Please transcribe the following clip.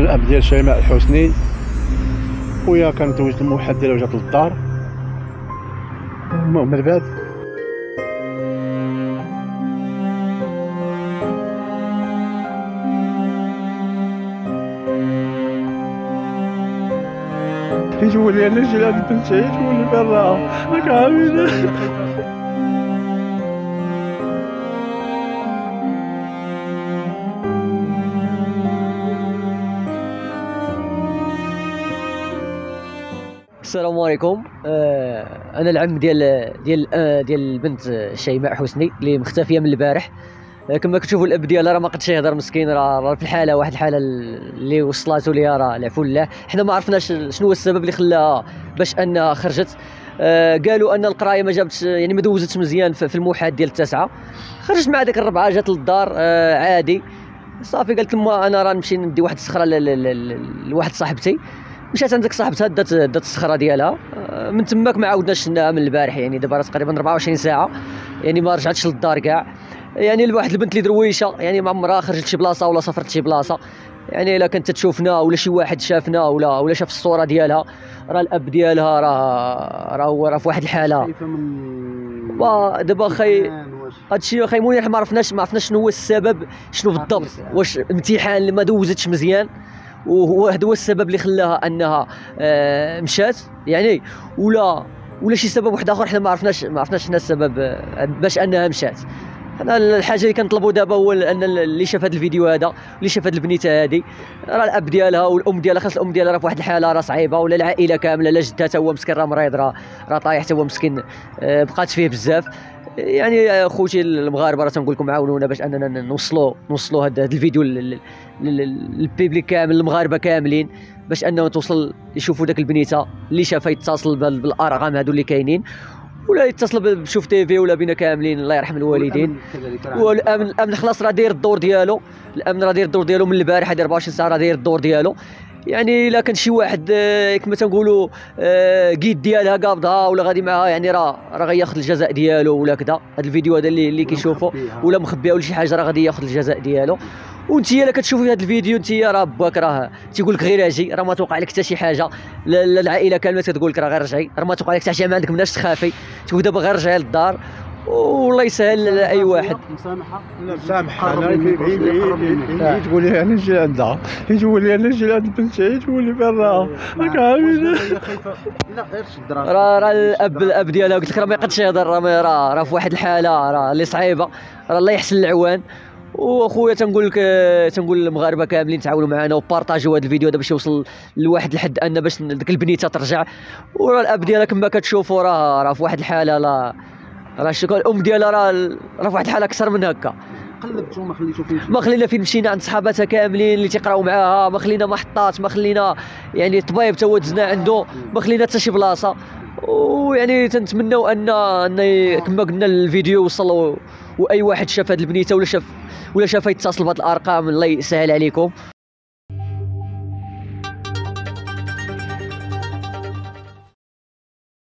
الاب ديال شيماء الحسني، ويا كانت زوجة الموحد ديالها وجات للدار. من بعد يجوا لي انا جيل هاد بنتي، يجوا لي برا راك عامل. السلام عليكم. انا العم ديال البنت شيماء حسني اللي مختفيه من البارح. كما كتشوفوا الاب ديالها راه ما قدش يهضر مسكين، راه في الحاله واحد الحاله اللي وصلاتو ليها، راه العفو لله. حنا ما عرفناش شنو هو السبب اللي خلاها باش انها خرجت. قالوا ان القرايه ما جابتش، يعني ما دوزتش مزيان في الموحد ديال التاسعه. خرجت مع ديك الربعه، جات للدار عادي صافي. قالت لما انا راه نمشي ندي واحد الصخره لواحد صاحبتي. مشات عندك صاحبتها دات الصخره ديالها. من تماك ما عاودناش شفناها من البارح، يعني دابا راه تقريبا 24 ساعه، يعني ما رجعتش للدار كاع. يعني لواحد البنت اللي درويشه، يعني ما عمرها خرجت شي بلاصه ولا سافرت شي بلاصه. يعني الا كنت تشوفنا ولا شي واحد شافنا ولا شاف الصوره ديالها، راه الاب ديالها راه في واحد الحاله. دابا خاي هادشي خاي منير، ما عرفناش شنو هو السبب، شنو بالضبط. واش امتحان اللي ما دوزتش مزيان وهو هذا هو السبب اللي خلاها انها مشات، يعني ولا شي سبب واحد اخر. حنا ما عرفناش حنا السبب باش انها مشات. انا الحاجه اللي كنطلبوا دابا هو ان اللي شاف هذا الفيديو هذا، اللي شاف هذه البنيته هذه، راه الاب ديالها والام ديالها، خاص الام ديالها راه في واحد الحاله راه صعيبه، ولا العائله كامله، لا جدها حتى هو مسكين راه مريض، راه طايح حتى هو مسكين، بقات فيه بزاف. يعني خوتي المغاربه راه تنقول لكم عاونونا باش اننا نوصلوا هذا الفيديو للبيبليك كامل، المغاربه كاملين، باش انه توصل يشوفوا داك البنيته اللي شافها، يتصل بالارقام هادو اللي كاينين، ولا يتصل بشوف تي في، ولا بينا كاملين الله يرحم الوالدين. والامن خلاص راه داير الدور ديالو، الامن راه داير الدور ديالو من البارح، داير 24 ساعه راه داير الدور ديالو. يعني الا كان شي واحد كما تنقولوا قيد ديالها قابضها ولا غادي معها، يعني راه غياخذ الجزاء ديالو ولا كذا. هذا الفيديو هذا اللي كيشوفوا ولا مخبيها ولا شي حاجه، راه غادي ياخذ الجزاء ديالو. وانت الا كتشوفي هذا الفيديو، انت راه باك راه تيقول لك غير اجي، راه ما توقع لك حتى شي حاجه. العائله كامله تقول لك راه غير رجعي، راه ما توقع لك حتى شي، ما عندك مناش تخافي، تقول دابا غير رجعي للدار والله يسهل لاي واحد. مسامحه انا تقول لي انا نجي عندها، يقول لي انا نجي عند بنتي، يقول لي برا راك عامل. لا غير شد راه الاب ديالها قلت لك راه ما يقدش يهضر، راه في واحد الحاله راه اللي صعيبه، راه الله يحسن العوان. واخويا تنقول للمغاربه كاملين تعاونوا معنا وبارطاجيو هذا الفيديو هذا باش يوصل لواحد الحد ان باش ديك البنيته ترجع. وراه الاب ديالها كما كتشوفوا راه في واحد الحاله، لا راه شكون الام ديالها راه في واحد الحاله اكثر من هكا. قلبتو ما خليتو فين، ما خلينا فين مشينا عند صحاباتها كاملين اللي تيقراو معاها، ما خلينا محطات، ما خلينا يعني الطبيب تا هو دزنا عنده، ما خلينا حتى شي بلاصه. ويعني تنتمنوا ان كما قلنا الفيديو وصل، واي واحد شاف هذه البنيته ولا شافها يتصل بهذه الارقام، الله يسهل عليكم.